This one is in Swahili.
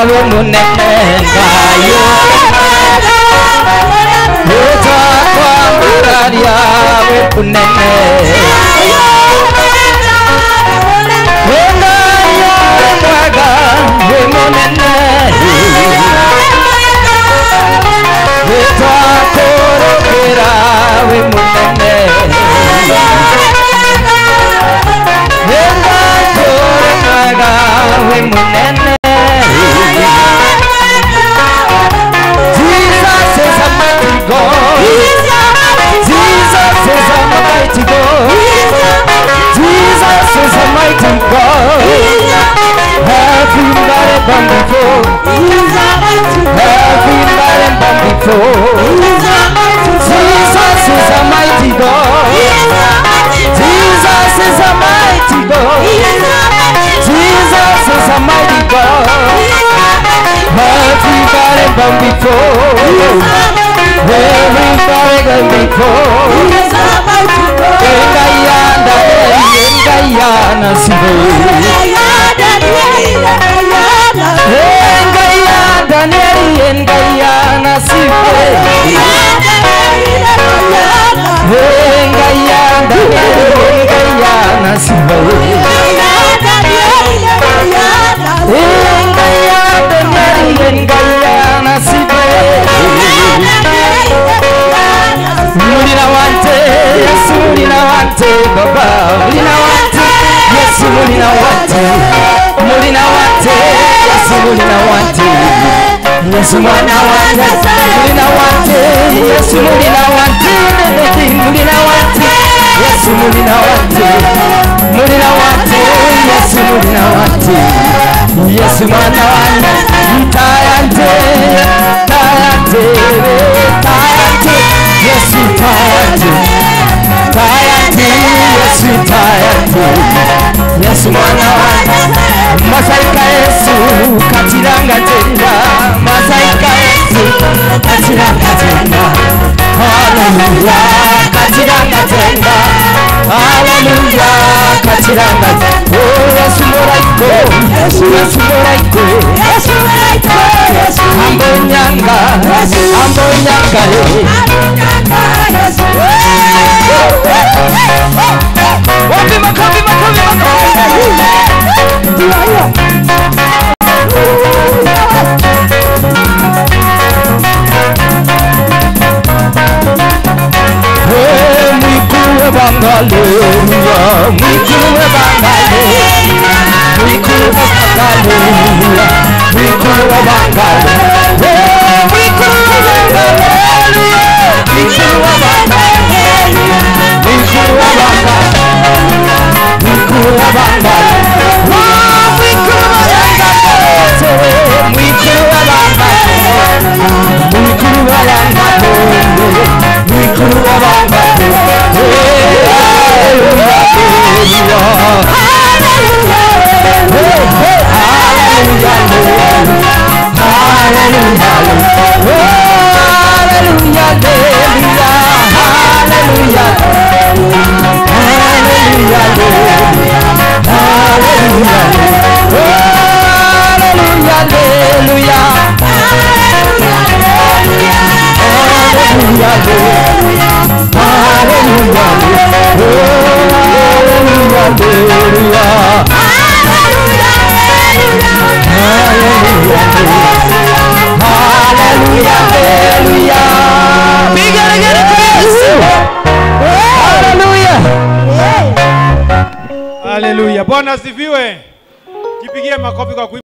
we munene ngayo Uta kwa mararia we munene Ngayo mwaga we munene Uta korokera we munene we munene Jesus is a mighty God. Jesus is a mighty God. Jesus is a mighty God. Everybody born before. Everybody born before. Jesus is a mighty God. Jesus is a mighty God. Jesus is a mighty God. Everybody born before. Everybody born before. Engayana, Engayana, Sibo. Engayana, Sibo. Engayana, Sibo. Mulina wante, yes, mulina wante, Baba. Mulina wante, yes, mulina wante. Mulina wante, yes, mulina wante. Yes, mulina wante. Mulina wante, yes, mulina wante. Mulina wante, yes, mulina wante. Mulina wante, yes, mulina wante. Yes, mulina wante. Tayante, tayante, tayante. Yes, we tired. Tired, yes, we tired. Yes, mwana Masaika Yesu katiranga tenda. Masaika Yesu katiranga tenda. Hallelujah, katiranga tenda. Hallelujah, katiranga tenda. Oh, Yesu moraiko, Yesu moraiko, Yesu moraiko, Yesu ambonyanga, ambonyanga. Wapi makofi, makofi, makofi. Mwikuwe bangaleluya, mwikuwe bangaleluya, mwikuwe bangaleluya, mwikuwe bangaleluya, mwikuwe bangaleluya, mwikuwe bangaleluya, mwikuwe bangaleluya, mwikuwe bangaleluya, Hallelujah. Bwana asifiwe. Jipigie makofi kwa